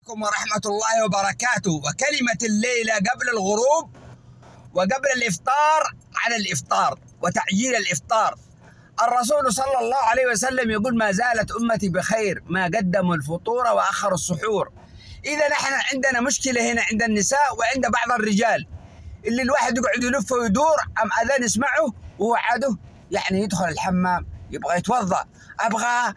عليكم ورحمة الله وبركاته. وكلمة الليلة قبل الغروب وقبل الإفطار على الإفطار وتعجيل الإفطار. الرسول صلى الله عليه وسلم يقول: ما زالت أمتي بخير ما قدموا الفطور وأخروا السحور. إذا نحن عندنا مشكلة هنا عند النساء وعند بعض الرجال، اللي الواحد يقعد يلف ويدور أم أذان يسمعه وهو عاده يعني يدخل الحمام يبغى يتوضأ، أبغى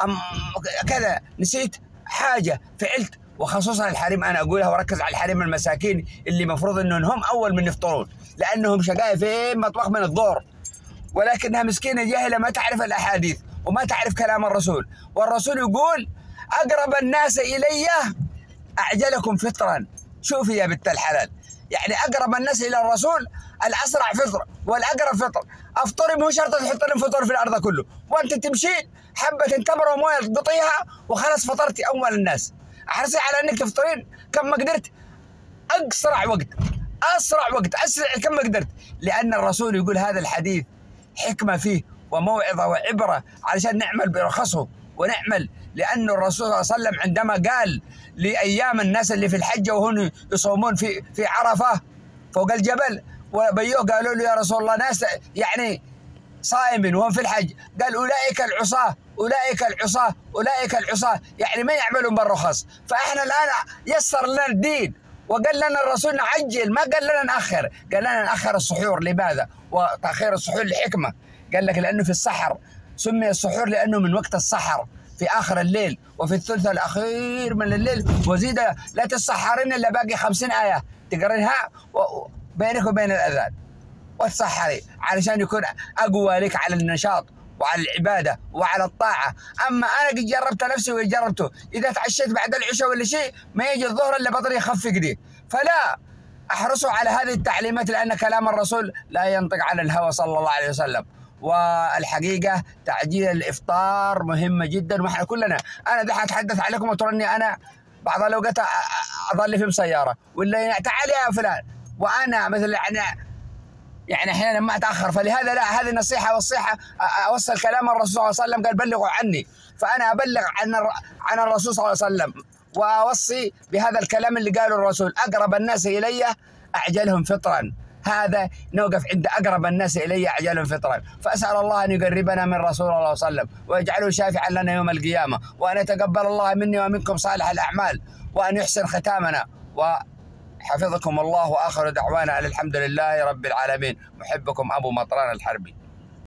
كذا، نسيت حاجة، فعلت. وخصوصا الحريم، أنا أقولها وركز على الحريم المساكين اللي مفروض أنهم هم أول من يفطرون، لأنهم شقاية في مطبخ من الظهر، ولكنها مسكينة جاهلة ما تعرف الأحاديث وما تعرف كلام الرسول. والرسول يقول: أقرب الناس إلي أعجلكم فطرا. شوفي يا بنت الحلال، يعني أقرب الناس إلى الرسول الأسرع فطر والأقرب فطر. أفطري مو شرط تحط لهم فطور في الأرض كله، وأنت تمشين حبة تمر ومويه تقطيها وخلاص فطرتي أول الناس. احرصي على أنك تفطرين كم ما قدرت، أسرع وقت، أسرع كم ما قدرت، لأن الرسول يقول هذا الحديث حكمة فيه وموعظة وعبرة علشان نعمل برخصه ونعمل. لأن الرسول صلى الله عليه وسلم عندما قال لأيام الناس اللي في الحجة وهم يصومون في عرفة فوق الجبل، وبيوه قالوا له: يا رسول الله ناس يعني صائمين وهم في الحج، قال: أولئك العصاة أولئك العصاة أولئك العصاة، يعني ما يعملون بالرخص. فإحنا الآن يسر لنا الدين وقال لنا الرسول نعجل، ما قال لنا نأخر، قال لنا نأخر السحور. لماذا؟ وتأخير السحور لحكمة، قال لك لأنه في السحر، سمي السحور لأنه من وقت السحر في آخر الليل وفي الثلث الأخير من الليل. وزيد لا تسحرين إلا باقي 50 آية تقرينها بينك وبين الأذان وتسحري علشان يكون أقوى لك على النشاط وعلى العبادة وعلى الطاعة. أما أنا قد جربت نفسي وجربته، إذا تعشيت بعد العشاء ولا شيء ما يجي الظهر إلا بطني يخفق دي. فلا، احرصوا على هذه التعليمات، لأن كلام الرسول لا ينطق عن الهوى صلى الله عليه وسلم. والحقيقة تعجيل الإفطار مهمة جدا، ونحن كلنا، أنا دحين أتحدث عليكم وترني أنا بعض الأوقات أظل في مسيارة ولا تعال يا فلان، وأنا مثل يعني احيانا ما اتاخر. فلهذا لا، هذه نصيحه، والصيحه اوصل كلام الرسول صلى الله عليه وسلم، قال: بلغوا عني. فانا ابلغ عن الرسول صلى الله عليه وسلم واوصي بهذا الكلام اللي قاله الرسول: اقرب الناس الي اعجلهم فطرا. هذا نوقف عند اقرب الناس الي اعجلهم فطرا. فاسال الله ان يقربنا من رسول الله صلى الله عليه وسلم ويجعله شافعا لنا يوم القيامه، وان يتقبل الله مني ومنكم صالح الاعمال، وان يحسن ختامنا. حفظكم الله، وآخر دعوانا الحمد لله رب العالمين. محبكم أبو مطران الحربي.